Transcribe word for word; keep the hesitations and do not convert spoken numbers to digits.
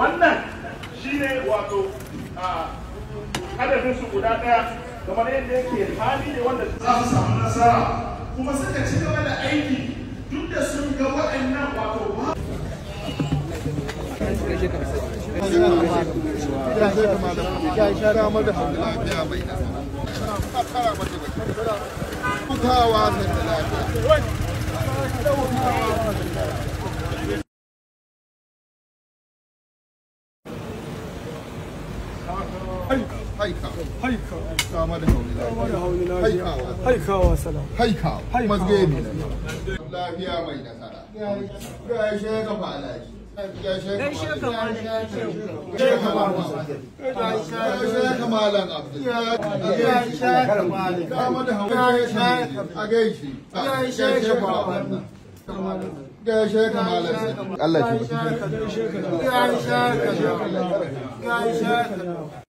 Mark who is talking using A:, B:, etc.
A: wannan shine wato hadafin su guda daya kamar yadda yake hali ne wanda za su samu nasara kuma suka ci gaba da aiki duk da sun ga waɗannan wato ba
B: Haika, haika, kama da haulila, haikawa,
C: haikawa salam,
B: haikawa, mazgeni lafiya mai nasara. Gaishe ka falaki. Gaishe ka malam. Gaishe ka malam Abdul. Gaishe ka malam. Kama da haulila a gaishe. Gaishe ka malam. Gaishe ka malam. Allah ki. Gaishe ka. Gaishe ka. Gaishe ka.